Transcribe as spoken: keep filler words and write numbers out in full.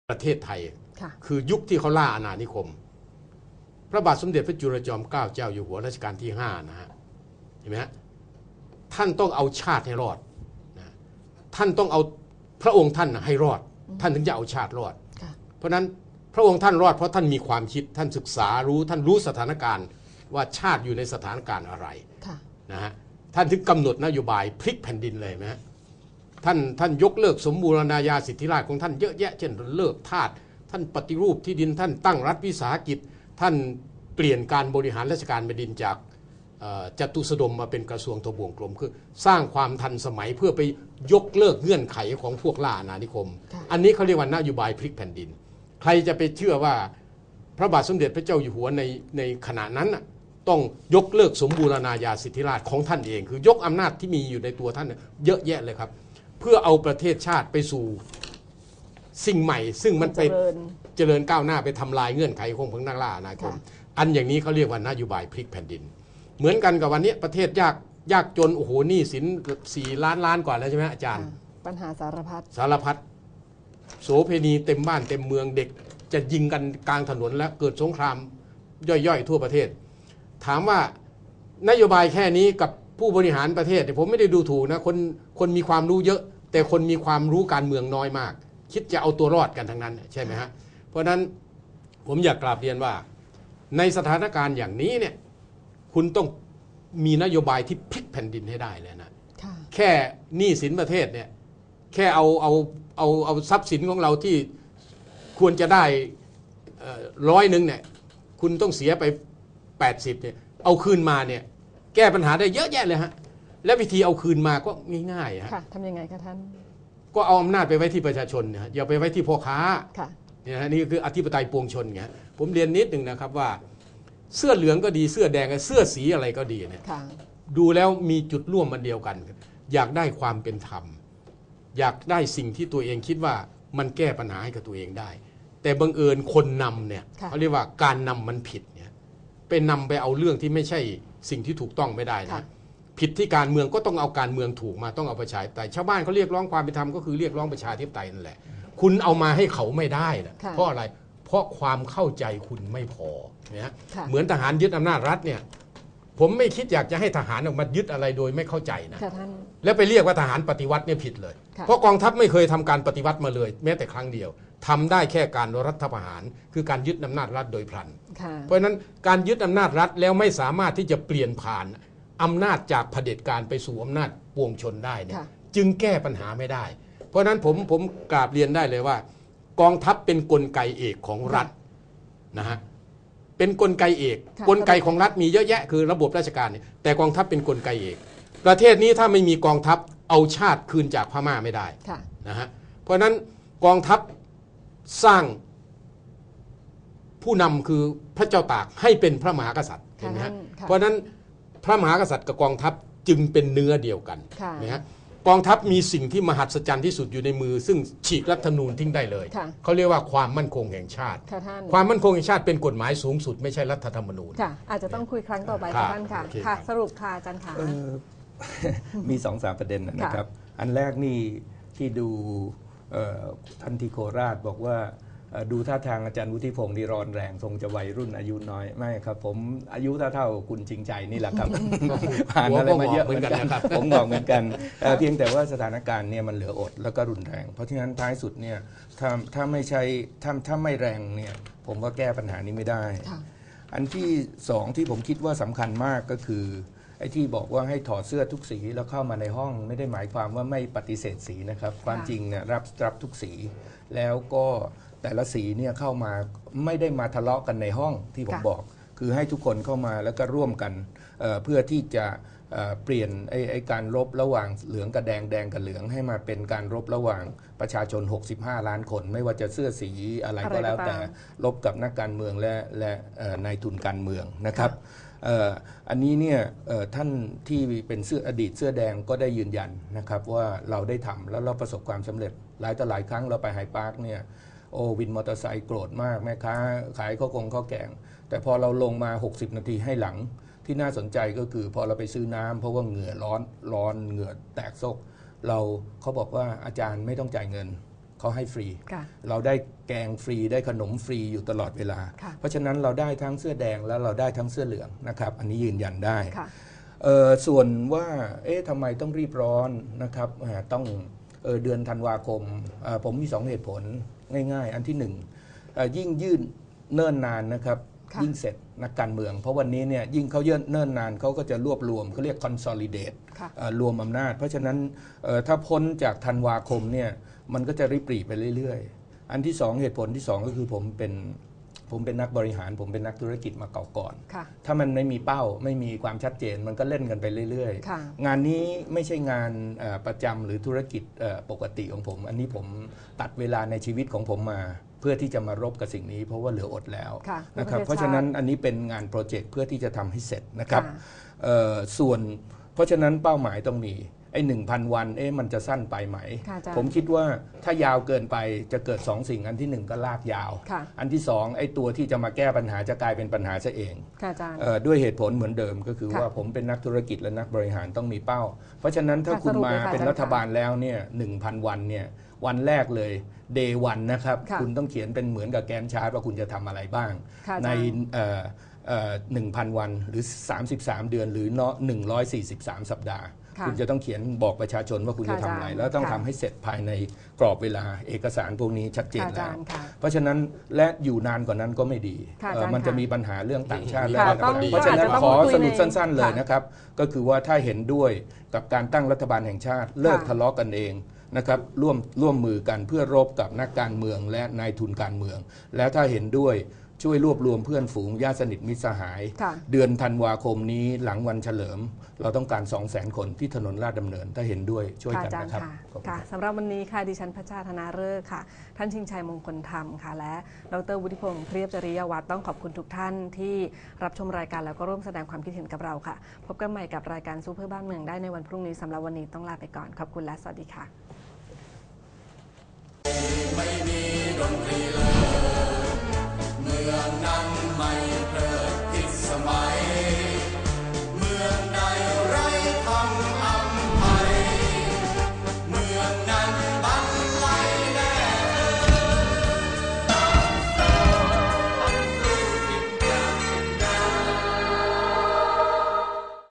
ประเทศไทยคือยุคที่เขาล่าอาณานิคมพระบาทสมเด็จพระจุลจอมเกล้าเจ้าอยู่หัวรัชกาลที่ห้านะฮะเห็นไหมฮะท่านต้องเอาชาติให้รอดนะท่านต้องเอาพระองค์ท่านให้รอดท่านถึงจะเอาชาติรอดเพราะนั้นพระองค์ท่านรอดเพราะท่านมีความคิดท่านศึกษารู้ท่านรู้สถานการณ์ว่าชาติอยู่ในสถานการณ์อะไรนะฮะท่านถึงกำหนดนโยบายพลิกแผ่นดินเลยนะท่านท่านยกเลิกสมบูรณาญาสิทธิราชย์ของท่านเยอะแยะเช่นเลิกทาสท่านปฏิรูปที่ดินท่านตั้งรัฐวิสาหกิจท่านเปลี่ยนการบริหารราชการแผ่นดินจากจตุสดมมาเป็นกระทรวงทบวงกรมคือสร้างความทันสมัยเพื่อไปยกเลิกเงื่อนไขของพวกล่าอาณานิคมอันนี้เขาเรียกว่านโยบายพลิกแผ่นดินใครจะไปเชื่อว่าพระบาทสมเด็จพระเจ้าอยู่หัวในในขณะนั้นต้องยกเลิกสมบูรณาญาสิทธิราชย์ของท่านเองคือยกอำนาจที่มีอยู่ในตัวท่านเยอะแยะเลยครับเพื่อเอาประเทศชาติไปสู่สิ่งใหม่ซึ่งมันไปเจริญก้าวหน้าไปทำลายเงื่อนไขของพวกนักล่าอาณานิคมอันอย่างนี้เขาเรียกว่านโยบายพลิกแผ่นดินเหมือนกันกับวันนี้ประเทศยากยากจนโอ้โหหนี้สินสี่ล้านล้านกว่าแล้วใช่ไหมอาจารย์ปัญหาสารพัดสารพัดโสเภณีเต็มบ้านเต็มเมืองเด็กจะยิงกันกลางถนนแล้วเกิดสงครามย่อยๆทั่วประเทศถามว่านโยบายแค่นี้กับผู้บริหารประเทศผมไม่ได้ดูถูกนะคนคนมีความรู้เยอะแต่คนมีความรู้การเมืองน้อยมากคิดจะเอาตัวรอดกันทั้งนั้นใช่ไหมฮะเพราะฉะนั้นผมอยากกราบเรียนว่าในสถานการณ์อย่างนี้เนี่ยคุณต้องมีนโยบายที่พลิกแผ่นดินให้ได้เลยนะแค่หนี้สินประเทศเนี่ยแค่เอาเอาเอาเอาทรัพย์สินของเราที่ควรจะได้ร้อยหนึ่งเนี่ยคุณต้องเสียไปแปดสิบเนี่ยเอาคืนมาเนี่ยแก้ปัญหาได้เยอะแยะเลยฮะและวิธีเอาคืนมาก็ง่ายๆฮะทำยังไงคะท่านก็เอาอำนาจไปไว้ที่ประชาชนเนี่ยอย่าไปไว้ที่พ่อค้าเนี่ยนี่คืออธิปไตยปวงชนไงผมเรียนนิดหนึ่งนะครับว่าเสื้อเหลืองก็ดีเสื้อแดงเสื้อสีอะไรก็ดีเนี่ยดูแล้วมีจุดร่วมมันเดียวกันอยากได้ความเป็นธรรมอยากได้สิ่งที่ตัวเองคิดว่ามันแก้ปัญหาให้กับตัวเองได้แต่บังเอิญคนนำเนี่ยเขาเรียกว่าการนำมันผิดเนี่ยไปนำไปเอาเรื่องที่ไม่ใช่สิ่งที่ถูกต้องไม่ได้นะผิดที่การเมืองก็ต้องเอาการเมืองถูกมาต้องเอาประชาธิปไตยชาวบ้านเขาเรียกร้องความเป็นธรรมก็คือเรียกร้องประชาธิปไตยนั่นแหละคุณเอามาให้เขาไม่ได้นะเพราะอะไรเพราะความเข้าใจคุณไม่พอเนี่ยเหมือนทหารยึดอำนาจรัฐเนี่ยผมไม่คิดอยากจะให้ทหารออกมายึดอะไรโดยไม่เข้าใจนะแล้วไปเรียกว่าทหารปฏิวัติเนี่ยผิดเลยเพราะกองทัพไม่เคยทำการปฏิวัติมาเลยแม้แต่ครั้งเดียวทำได้แค่การรัฐประหารคือการยึดอำนาจรัฐโดยพลันเพราะฉะนั้นการยึดอำนาจรัฐแล้วไม่สามารถที่จะเปลี่ยนผ่านอำนาจจากเผด็จการไปสู่อำนาจปวงชนได้เนี่ยจึงแก้ปัญหาไม่ได้เพราะฉะนั้นผมผมกราบเรียนได้เลยว่ากองทัพเป็นกลไกเอกของรัฐนะฮะเป็นกลไกเอกกลไกของรัฐมีเยอะแยะคือระบบราชการเนี่ยแต่กองทัพเป็นกลไกเอกประเทศนี้ถ้าไม่มีกองทัพเอาชาติคืนจากพม่าไม่ได้นะฮะเพราะฉะนั้นกองทัพสร้างผู้นำคือพระเจ้าตากให้เป็นพระมหากษัตริย์เห็นไหมฮะเพราะฉะนั้นพระมหากษัตริย์กับกองทัพจึงเป็นเนื้อเดียวกันนะฮะกองทัพมีสิ่งที่มหัศจรรย์ที่สุดอยู่ในมือซึ่งฉีกรัฐธรรมนูญทิ้งได้เลยเขาเรียกว่าความมั่นคงแห่งชาติความมั่นคงแห่งชาติเป็นกฎหมายสูงสุดไม่ใช่รัฐธรรมนูญค่ะอาจจะต้องคุยครั้งต่อไปค่ะท่านค่ะค่ะสรุปค่ะอาจารย์ค่ะมีสองสามประเด็นนะครับอันแรกนี่ที่ดูท่านที่โคราชบอกว่าดูท่าทางอาจารย์วุฒิพงศ์นี่ร้อนแรงทรงจะวัยรุ่นอายุน้อยไม่ครับผมอายุเท่าๆคุณจริงใจนี่แหละครับผ่านอะไรมาเยอะเหมือนกันผมบอกเหมือนกันเพียงแต่ว่าสถานการณ์เนี่ยมันเหลืออดแล้วก็รุนแรงเพราะฉะนั้นท้ายสุดเนี่ยถ้าถ้าไม่ใช่ถ้าถ้าไม่แรงเนี่ยผมว่าแก้ปัญหานี้ไม่ได้อันที่สองที่ผมคิดว่าสำคัญมากก็คือไอ้ที่บอกว่าให้ถอดเสื้อทุกสีแล้วเข้ามาในห้องไม่ได้หมายความว่าไม่ปฏิเสธสีนะครับความจริงเนี่ยรับรับทุกสีแล้วก็แต่ละสีเนี่ยเข้ามาไม่ได้มาทะเลาะกันในห้องที่ผมบอกคือให้ทุกคนเข้ามาแล้วก็ร่วมกัน เ, เพื่อที่จะเปลี่ยนไอ้ไอ้การรบระหว่างเหลืองกับแดงแดงกับเหลืองให้มาเป็นการรบระหว่างประชาชนหกสิบห้าล้านคนไม่ว่าจะเสื้อสีอะไรก็แล้วแต่รบกับนักการเมืองและและนายทุนการเมืองนะครับอันนี้เนี่ยท่านที่เป็นเสื้ออดีตเสื้อแดงก็ได้ยืนยันนะครับว่าเราได้ทำแล้วเราประสบความสำเร็จหลายต่อหลายครั้งเราไปไฮพาร์คเนี่ยโอ้วินมอเตอร์ไซค์โกรธมากแม่ค้าขายข้าวกงข้าวแกงแต่พอเราลงมาหกสิบนาทีให้หลังที่น่าสนใจก็คือพอเราไปซื้อน้ำเพราะว่าเหงื่อร้อนร้อนเหงื่อแตกซกเราเขาบอกว่าอาจารย์ไม่ต้องจ่ายเงินเขาให้ฟรีค่ะเราได้แกงฟรีได้ขนมฟรีอยู่ตลอดเวลาค่ะเพราะฉะนั้นเราได้ทั้งเสื้อแดงแล้วเราได้ทั้งเสื้อเหลืองนะครับอันนี้ยืนยันได้ค่ะเอ่อส่วนว่าเอ๊ะทำไมต้องรีบร้อนนะครับอ่าต้องเอ่อเดือนธันวาคมอ่าผมมีสองเหตุผลง่ายๆ อันที่หนึ่งอ่ายิ่งยื่นเนิ่นนานนะครับค่ะยิ่งเสร็จนักการเมือง เพราะวันนี้เนี่ยยิ่งเขาเยื่นเนิ่นนานเขาก็จะรวบรวมเขาเรียก consolidate ค่ะเอ่อรวมอำนาจ เพราะฉะนั้นเอ่อถ้าพ้นจากธันวาคมเนี่ยมันก็จะริบหรี่ไปเรื่อยๆ อันที่สองเหตุผลที่สองก็คือผมเป็นผมเป็นนักบริหารผมเป็นนักธุรกิจมาเก่าก่อนค่ะถ้ามันไม่มีเป้าไม่มีความชัดเจนมันก็เล่นกันไปเรื่อยค่ะๆ งานนี้ไม่ใช่งานเอ่อประจำหรือธุรกิจเอ่อปกติของผม อันนี้ผมตัดเวลาในชีวิตของผมมา เพื่อที่จะมารบกับสิ่งนี้ เพราะว่าเหลืออดแล้วค่ะนะครับเพื่อประเทศเพราะฉะนั้นอันนี้เป็นงานโปรเจกต์เพื่อที่จะทำให้เสร็จนะครับค่ะเอ่อส่วนเพราะฉะนั้นเป้าหมายต้องมีไอ้หนึ่งพันวันเอ๊ะมันจะสั้นไปไหมค่ะอาจารย์ผมคิดว่าถ้ายาวเกินไปจะเกิดสองสิ่งอันที่หนึ่งก็ลากยาวค่ะอันที่สองไอ้ตัวที่จะมาแก้ปัญหาจะกลายเป็นปัญหาซะเองค่ะอาจารย์เอ่อด้วยเหตุผลเหมือนเดิมก็คือค่ะว่าผมเป็นนักธุรกิจและนักบริหารต้องมีเป้า เพราะฉะนั้นถ้าค่ะคุณสรุปมาเลยค่ะเป็นอาจารย์รัฐบาลแล้วเนี่ยหนึ่งพันวันเนี่ยวันแรกเลยเดย์วันนะครับค่ะคุณต้องเขียนเป็นเหมือนกับแกนชาร์ตว่าคุณจะทำอะไรบ้างค่ะอาจารย์ในเอ่อเอ่อหนึ่งพันวันหรือสามสิบสามเดือนหรือเนาะหนึ่งร้อยสี่สิบสามสัปดาห์ค่ะคุณจะต้องเขียนบอกประชาชนว่าคุณค่ะจะทำอะไรอาจารย์แล้วต้องค่ะทำให้เสร็จภายในกรอบเวลาเอกสารพวกนี้ชัดเจนค่ะอาแล้จาว รย์ค่ะเพราะฉะนั้นและอยู่นานกว่านั้นก็ไม่ดีค่ะอาเอ่อจารย์มันจะค่ะมีปัญหาเรื่องต่างชาติค่ะและต้องเพราะฉะนั้นอาจจะต้องขอคุยสรุปในสั้น ๆ เลยค่ะนะครับ ก็คือว่าถ้าเห็นด้วยกับการตั้งรัฐบาลแห่งชาติ เลิกค่ะทะเลาะกันเองนะครับร่วมร่วมมือกันเพื่อรบกับนักการเมืองและนายทุนการเมือง และถ้าเห็นด้วยช่วยรวบรวมเพื่อนฝูงญาติสนิทมิตรสหายค่ะเดือนธันวาคมนี้หลังวันเฉลิม เราต้องการ สองแสน คนที่ถนนลาดดำเนิน ถ้าเห็นด้วยช่วยค่ะกันอาจารย์นะครับค่ะขอบคุณค่ะสำหรับวันนี้ค่ะดิฉันพัชชาธนาฤกษ์ค่ะ ท่านชิงชัยมงคลธรรมค่ะ และดรวุฒิพงศ์เพรียบจริยวัฒน์ต้องขอบคุณทุกท่านที่รับชมรายการแล้วก็ร่วมแสดงความคิดเห็นกับเราค่ะ พบกันใหม่กับรายการสู้เพื่อบ้านเมืองได้ในวันพรุ่งนี้สำหรับวันนี้ต้องลาไปก่อนขอบคุณและสวัสดีค่ะไม่มีดนตรีเลย